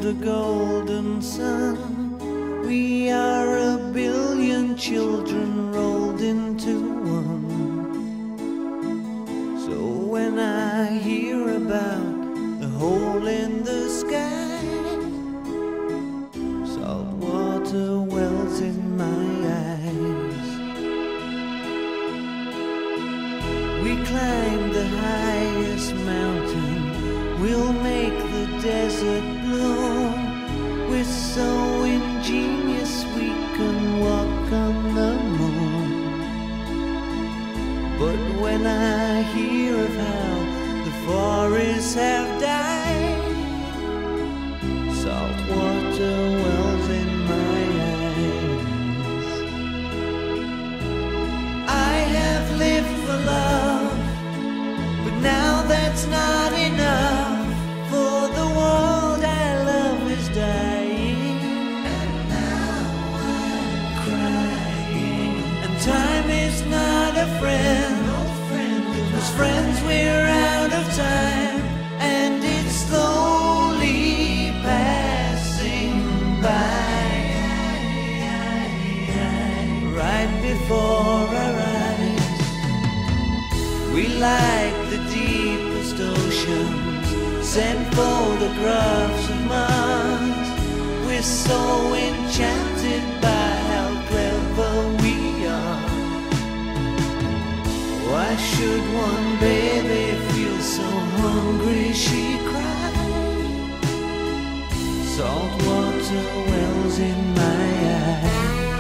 the golden sun. We are a billion children rolled into one. So when I hear about the hole in the sky, salt water wells in my eyes. We climb the highest mountain, we'll make the desert bloom. We're so ingenious we can walk on the moon. But when I hear of how the forests have died, salt water wells in my eyes. I have lived for love, but now that's not enough. For the world I love is dying, and now I'm crying. And time is not a friend, no friend, 'cause friends we're out of time, and it's slowly passing by, right before our eyes. We like the deepest oceans, send photographs of Mars. We're so enchanted by how clever we are. Why should one baby feel so hungry she cried? Salt water wells in my eyes.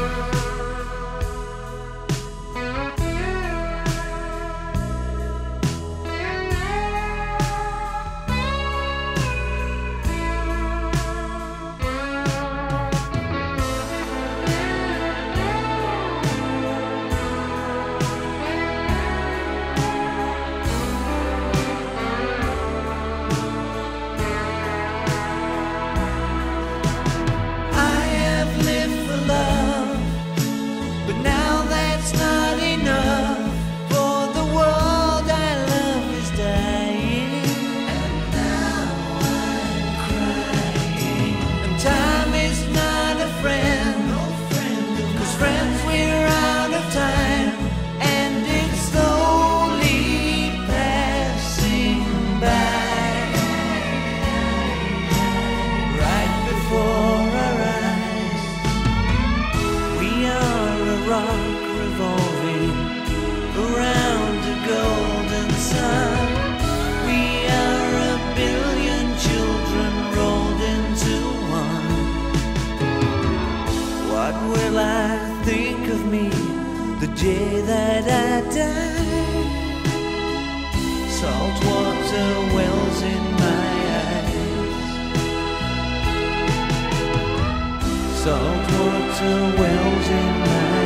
Revolving around the golden sun. We are a billion children rolled into one. What will I think of me the day that I die? Salt water wells in my eyes. Salt water wells in my eyes.